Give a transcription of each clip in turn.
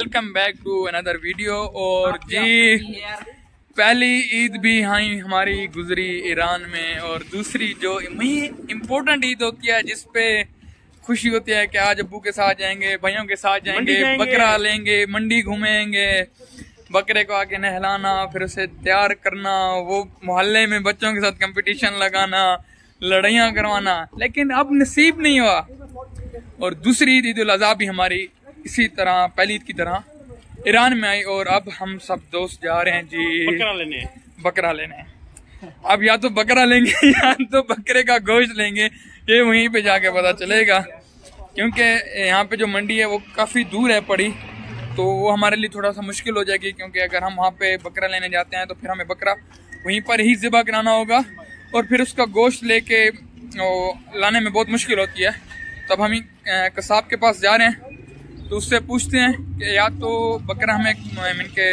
Welcome back to another video. और जी पहली ईद भी हमारी गुजरी ईरान में, और दूसरी जो इम्पोर्टेंट ईद होती है जिस पे खुशी होती है कि आज अब्बू के साथ जाएंगे, भाइयों के साथ जाएंगे, बकरा लेंगे, मंडी घूमेंगे, बकरे को आके नहलाना, फिर उसे तैयार करना, वो मोहल्ले में बच्चों के साथ कंपटीशन लगाना, लड़ाइयाँ करवाना। लेकिन अब नसीब नहीं हुआ। और दूसरी ईद उल अज़हा भी हमारी इसी तरह पहली ईद की तरह ईरान में आई, और अब हम सब दोस्त जा रहे हैं जी बकरा लेने। अब या तो बकरा लेंगे या तो बकरे का गोश्त लेंगे, ये वहीं पे जाके पता चलेगा। क्योंकि यहाँ पे जो मंडी है वो काफ़ी दूर है पड़ी, तो वो हमारे लिए थोड़ा सा मुश्किल हो जाएगी। क्योंकि अगर हम वहाँ पे बकरा लेने जाते हैं तो फिर हमें बकरा वहीं पर ही ज़िबा कराना होगा, और फिर उसका गोश्त लेके लाने में बहुत मुश्किल होती है। तब हम कसाब के पास जा रहे हैं, तो उससे पूछते हैं कि या तो बकरा हमें मिनके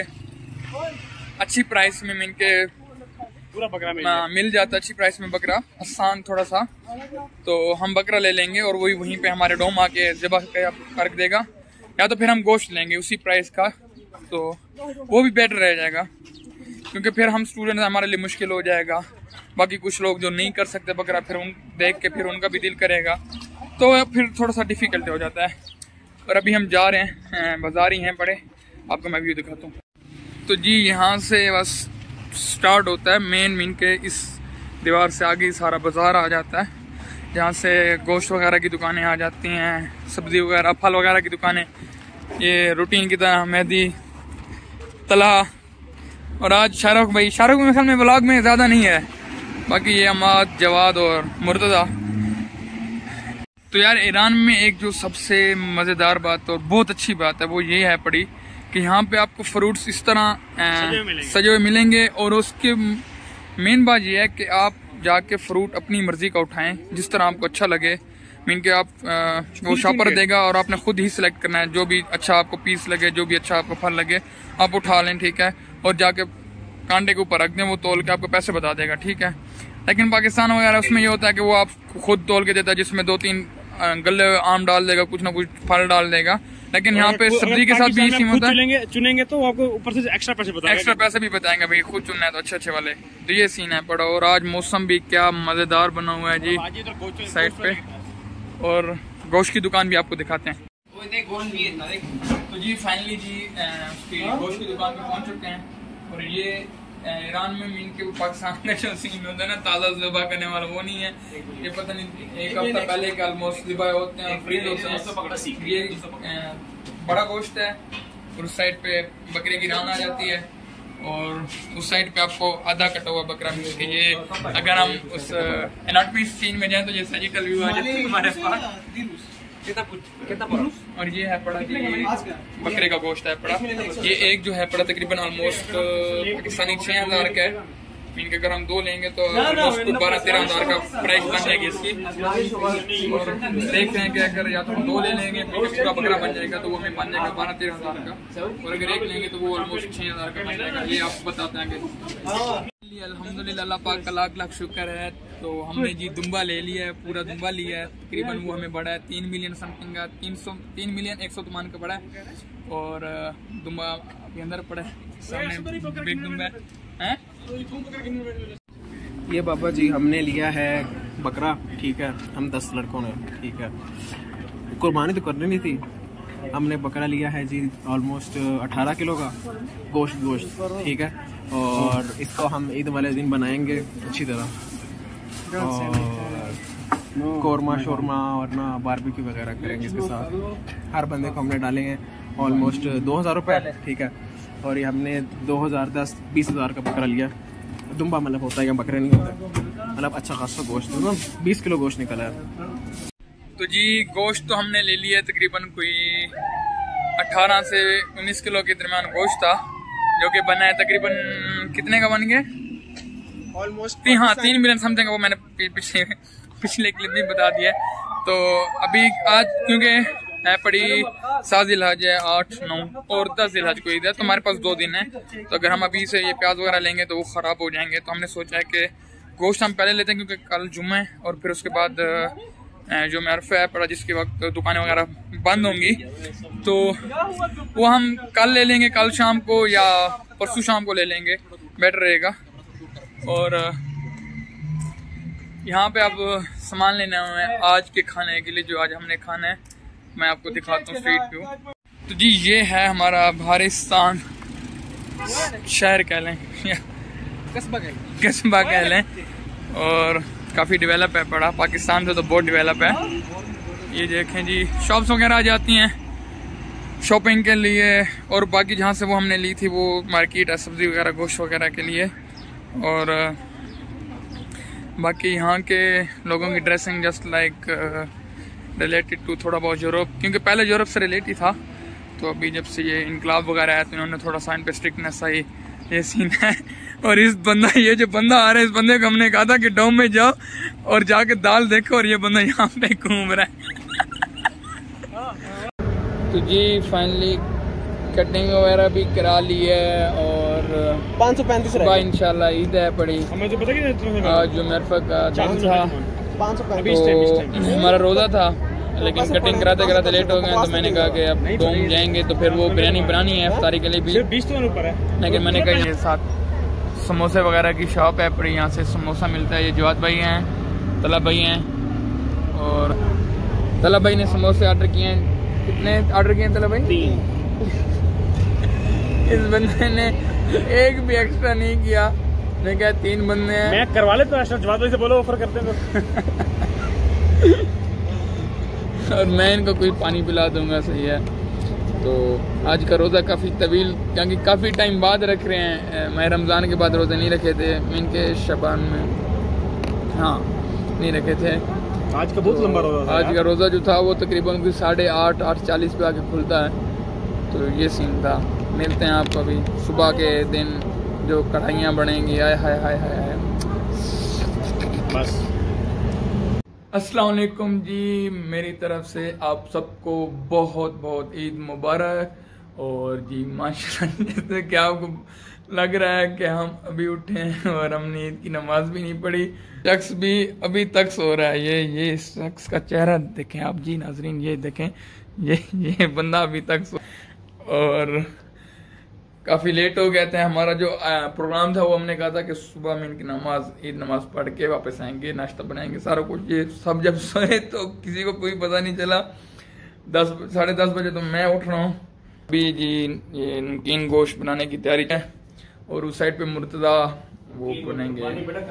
अच्छी प्राइस में पूरा बकरा मिल जाता, अच्छी प्राइस में बकरा आसान थोड़ा सा, तो हम बकरा ले लेंगे और वहीं पे हमारे डोम आके ज़िबा कर देगा, या तो फिर हम गोश्त लेंगे उसी प्राइस का, तो वो भी बेटर रह जाएगा। क्योंकि फिर हम स्टूडेंट हमारे लिए मुश्किल हो जाएगा। बाकी कुछ लोग जो नहीं कर सकते बकरा, फिर उन देख के फिर उनका भी दिल करेगा, तो फिर थोड़ा सा डिफ़िकल्ट हो जाता है। और अभी हम जा रहे हैं, बाजार ही हैं पड़े, आपको मैं व्यू दिखाता हूँ। तो जी यहाँ से बस स्टार्ट होता है मेन के इस दीवार से आगे सारा बाज़ार आ जाता है, जहाँ से गोश्त वगैरह की दुकानें आ जाती हैं, सब्ज़ी वगैरह, फल वगैरह की दुकानें, ये रूटीन की तरह मेहदी तला। और आज शाहरुख मेरे ख्याल में व्लॉग में ज़्यादा नहीं है, बाकी ये अमाद, जवाद और मुर्तज़ा। तो यार ईरान में एक जो सबसे मज़ेदार बात और बहुत अच्छी बात है वो ये है पड़ी कि यहाँ पे आपको फ्रूट्स इस तरह सजे हुए मिलेंगे। और उसके मेन बात ये है कि आप जाके फ्रूट अपनी मर्जी का उठाएं, जिस तरह आपको अच्छा लगे। मीन के आप वो शॉपर देगा और आपने खुद ही सिलेक्ट करना है, जो भी अच्छा आपको पीस लगे, जो भी अच्छा आपको फल लगे आप उठा लें, ठीक है। और जाके कांटे के ऊपर रख दें, वो तोल के आपको पैसे बता देगा, ठीक है। लेकिन पाकिस्तान वगैरह उसमें ये होता है कि वो आप खुद तोल के देता है, जिसमें 2-3 गले आम डाल देगा, कुछ ना कुछ फल डाल देगा। लेकिन यहाँ पे सब्जी के साथ भी सीम होता है, चुनेंगे तो आपको ऊपर से एक्स्ट्रा पैसे भी बताएंगे भाई, खुद चुनना है तो अच्छे वाले। तो ये सीन है पड़ा। और आज मौसम भी क्या मजेदार बना हुआ है जी साइड पे, और गोश्त की दुकान भी आपको दिखाते हैं। तो जी फाइनली जी गोश्त की दुकान पे पहुंच चुके हैं। और ये ईरान में मीन के पाकिस्तान का जो सीन होता है ना, ताज़ा ज़िबा करने वाला वो नहीं है। ये पता नहीं एक हफ्ता पहले के ऑलमोस्ट ज़िबा होते हैं, फ्रीज होते हैं। ये बड़ा गोश्त है, और उस साइड पे बकरे की रान आ जाती है, और उस साइड पे आपको आधा कटा हुआ बकरा मिलेगा। ये अगर हम उस एनाटॉमी सीन में जाए तो ये सर्जिकल व्यू आ जाता है हमारे पास। और ये है पड़ा जी बकरे का गोश्त है पड़ा। ये एक जो है पड़ा तकरीबन ऑलमोस्ट पाकिस्तानी 6000 का है। इनके अगर हम 2 लेंगे तो 12-13 हज़ार का प्राइस बन जाएगी इसकी। और देख रहे हैं कि अगर या तो हम 2 ले लेंगे पूरा बकरा बन जाएगा तो वो हमें बन जाएगा 12-13 हज़ार का, और अगर एक लेंगे तो वो ऑलमोस्ट 6000 का बन जाएगा। ये आपको बताते हैं। अल्हम्दुलिल्लाह अल्लाह पाक का लाख शुक्र है। तो हमने जी दुम्बा ले लिया है, पूरा दुम्बा लिया है। तकरीबन वो हमें बड़ा है 3 मिलियन समथिंग का, 3 मिलियन 100 का बड़ा है। और दुम्बा अभी अंदर पड़ा है, सामने बिग दुम्बा है। ये बाबा जी हमने लिया है बकरा, ठीक है। हम 10 लड़कों ने, ठीक है। कुर्बानी तो करनी नहीं थी, हमने बकरा लिया है जी ऑलमोस्ट 18 किलो का गोश्त, ठीक है। और इसको हम ईद वाले दिन बनाएंगे अच्छी तरह, और कोरमा शोरमा और ना बारबेक्यू वगैरह करेंगे इसके साथ। हर बंदे को हमने डालेंगे ऑलमोस्ट 2000 रुपये, ठीक है। और ये हमने 2010-20 हज़ार का बकरा लिया। दुम्बा मतलब होता है या बकरे नहीं होता, मतलब अच्छा खासा गोश्त, 20 किलो गोश्त निकला है। तो जी गोश्त तो हमने ले लिया तकरीबन कोई 18 से 19 किलो के दरमियान गोश्त था, जो कि बना है तकरीबन कितने का बन गया ऑलमोस्ट 3 मिलियन समथिंग का। वो मैंने पिछले क्लिप में बता दिया। तो अभी आज क्योंकि है पड़ी 7 ज़िलहज है, 8, 9 और 10 ज़िलहज को ईद है, तो हमारे पास 2 दिन है। तो अगर हम अभी से ये प्याज वगैरह लेंगे तो वो ख़राब हो जाएंगे। तो हमने सोचा है कि गोश्त हम पहले लेते हैं, क्योंकि कल जुम्मा है, और फिर उसके बाद जो मरफ़ा है पड़ा, जिसके वक्त दुकानें वगैरह बंद होंगी, तो वो हम कल ले लेंगे, कल शाम को या परसों शाम को ले लेंगे, बेटर रहेगा। और यहाँ पे अब सामान लेने हुए हैं आज के खाने के लिए, जो आज हमने खाना है। मैं आपको दिखाता हूँ स्ट्रीट व्यू। तो जी ये है हमारा भारिस्तान शहर कह लें या कस्बा कह लें, और काफ़ी डेवलप है पड़ा, पाकिस्तान से तो बहुत डेवलप है। ये देखें जी, शॉप्स वगैरह आ जाती हैं शॉपिंग के लिए, और बाकी जहाँ से वो हमने ली थी वो मार्केट है सब्ज़ी वगैरह गोश्त वगैरह के लिए। और बाकी यहाँ के लोगों की dressing just like related to थोड़ा बहुत यूरोप, क्योंकि पहले यूरोप से रिलेटेड था, तो अभी जब से ये इनकलाब वगैरह आया तो इन्होंने थोड़ा सा इन पे स्ट्रिक्टनेस आई, ये सीन है। और ये जो बंदा आ रहा है, इस बंदे को हमने कहा था कि डोम में जाओ और जाके दाल देखो, और ये बंदा यहाँ पे घूम रहा है। तो जी फाइनली कटिंग वगैरह भी करा ली है, और 535 सुबह इंशाल्लाह ईद है पड़ी। हमें तो पता कि आज जो मरफ़ा का दिन था, तो हमारा रोज़ा था, लेकिन कटिंग कराते कराते लेट हो गए, तो मैंने कहा कि अब डोम जाएंगे तो फिर वो बिरयानी बनानी है इफ्तारी के लिए भी, 20 तो ऊपर है। लेकिन मैंने कहा ये साथ समोसे वगैरह की शॉप है पर यहाँ से समोसा मिलता है। ये जवाद भाई हैं, तलब भाई हैं, और तलब भाई ने समोसे ऑर्डर किए हैं। कितने ऑर्डर किए हैं तलब भाई? 3। इस बंदे ने एक भी एक्स्ट्रा नहीं किया, मैं क्या 3 बंदे हैं। मैं करवा लेता हूँ, जवाद भाई से बोलो ऑफर करते हैं तो। और मैं इनको कोई पानी पिला दूंगा, सही है। तो आज का रोज़ा काफ़ी तवील, क्योंकि काफ़ी टाइम बाद रख रहे हैं। मैं रमज़ान के बाद रोज़े नहीं रखे थे, इनके शबान में हाँ नहीं रखे थे। आज का बहुत लंबा रोज़ा था। आज का रोज़ा जो था वो तकरीबन 8:30 8:40 पे आके खुलता है। तो ये सीन था। मिलते हैं आपको अभी सुबह के दिन, जो कढ़ाइयाँ बनेंगी। आय हाय हाय हाय हाय। बस अस्सलाम वालेकुम जी, मेरी तरफ से आप सबको बहुत बहुत ईद मुबारक। और जी माशाल्लाह, जैसे कि आपको लग रहा है कि हम अभी उठे हैं और हमने ईद की नमाज भी नहीं पढ़ी। शख्स भी अभी तक सो रहा है। ये शख्स का चेहरा देखें आप जी नाजरीन, ये देखें, ये बंदा अभी तक सो। और काफ़ी लेट हो गए थे। हमारा जो प्रोग्राम था वो हमने कहा था कि सुबह में इनकी नमाज, ईद नमाज पढ़ के वापस आएंगे, नाश्ता बनाएंगे, सारा कुछ। ये सब जब सोए तो किसी को कोई पता नहीं चला। 10 बजे तो मैं उठ रहा हूँ। अभी जी ये नमकीन गोश्त बनाने की तैयारी है, और उस साइड पे मुर्तज़ा वो बनेंगे।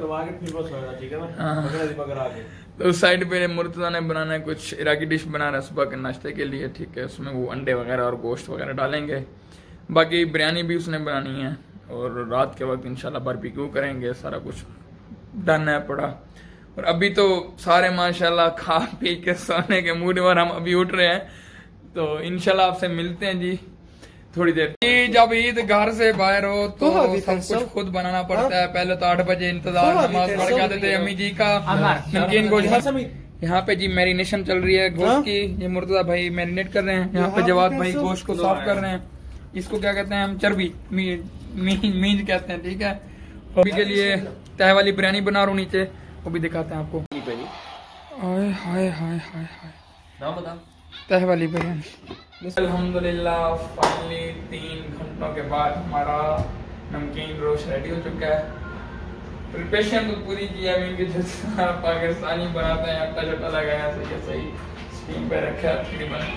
तो उस साइड पे मुर्तज़ा ने बनाना है, कुछ इराकी डिश बना रहा है सुबह के नाश्ते के लिए, ठीक है। उसमें वो अंडे वगैरह और गोश्त वगैरह डालेंगे। बाकी बिरयानी भी उसने बनानी है, और रात के वक्त इंशाल्लाह बारबेक्यू करेंगे। सारा कुछ डन है पड़ा। और अभी तो सारे माशाल्लाह खा पी के सोने के मूड में, हम अभी उठ रहे हैं। तो इंशाल्लाह आपसे मिलते हैं जी थोड़ी देर। जब ईद घर से बाहर हो तो सब कुछ खुद बनाना पड़ता है। पहले तो 8 बजे इंतजार, नमाज पढ़ के आते थे अम्मी जी का नमकीन गोश्त। यहाँ पे जी मैरिनेशन चल रही है गोश्त की। ये मुर्तज़ा भाई मैरिनेट कर रहे हैं। यहाँ पे जवाद भाई गोश्त को साफ कर रहे हैं। इसको क्या कहते हैं हम? चर्बी, मीज कहते हैं, ठीक है। अभी के लिए तह वाली बिरयानी बना रहा हूँ नीचे, वो भी दिखाते हैं आपको। हाय हाय हाय हाय हाय, तह वाली बिरयानी। अल्हम्दुलिल्लाह फाइनली 3 घंटों के बाद हमारा नमकीन रोस्ट रेडी हो चुका है। प्रिपरेशन तो पूरी की है, इनके जैसा पाकिस्तानी बनाते हैं। आटा चटा लगाया, सही स्टीम पे रखा तकरीबन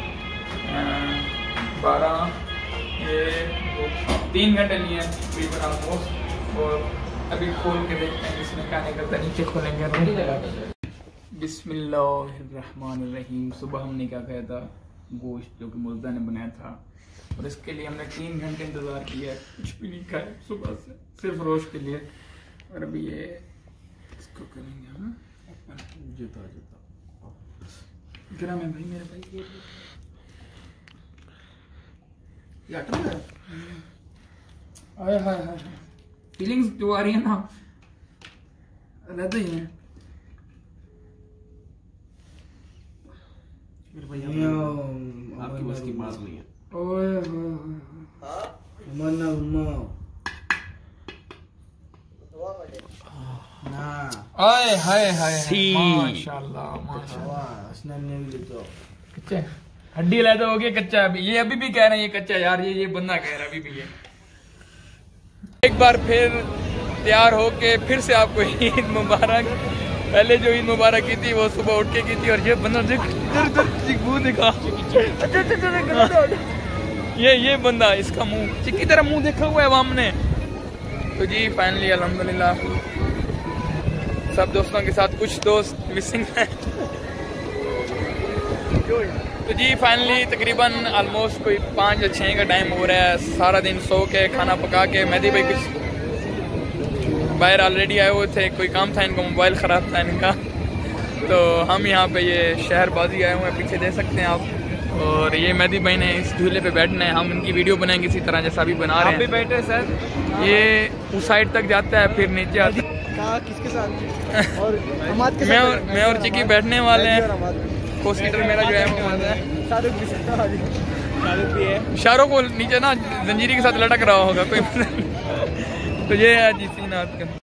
3 घंटे लिए तकरीबन ऑलमोस्ट। और अभी खोल के देखते हैं इसमें क्या निकलता है। नीचे खोलेंगे। बिस्मिल्लाहिर्रहमानिर्रहीम। सुबह हमने क्या खाया था? गोश्त, जो कि मुर्तज़ा ने बनाया था, और इसके लिए हमने 3 घंटे इंतज़ार किया, कुछ भी नहीं खाया सुबह से, सिर्फ रोस्ट के लिए। और अभी ये इसको करेंगे हम जूता गरम है भाई मेरे भाई। हाय हाय हाय, फीलिंग्स जो आ रही है ना रहते ही हैं। आपकी बस की बात नहीं है। ओए हाय हाय हाय सी। माशाल्लाह माशाल्लाह। कच्चा है। हड्डी लैदा हो गया कच्चा है। ये अभी भी कह रहे हैं ये कच्चा है यार। ये बंदा कह रहा है अभी भी ये। एक बार फिर तैयार होके फिर से आपको ईद मुबारक। पहले जो ईद मुबारक की थी वो सुबह उठ के की थी। और ये बंदा मुंह दिखा। ये बंदा इसका मुंह चिक्की तरह मुंह देखा हुआ है वाम ने। तो जी फाइनली अल्हम्दुलिल्लाह सब दोस्तों के साथ कुछ दोस्त मिसिंग हैं। तो जी फाइनली तकरीबन ऑलमोस्ट कोई 5 या 6 का टाइम हो रहा है। सारा दिन सो के खाना पका के मेहदी भाई कुछ बाहर ऑलरेडी आए हुए थे। कोई काम था इनका, मोबाइल ख़राब था इनका। तो हम यहाँ पे ये शहरबाजी आए हुए हैं, पीछे दे सकते हैं आप। और ये मेहदी भाई ने इस झूले पे बैठना है। हम इनकी वीडियो बनाएंगे इसी तरह जैसा अभी बना रहे हैं। भी बैठे सर। ये उस साइड तक जाता है फिर नीचे आता है। किसके साथ? और मैं और चिक्की बैठने वाले हैं। कोस्कीटर मेरा जो है वो शाहरुख को नीचे ना जंजीरी के साथ लटक रहा होगा कोई। तो ये है जी सीन आज का।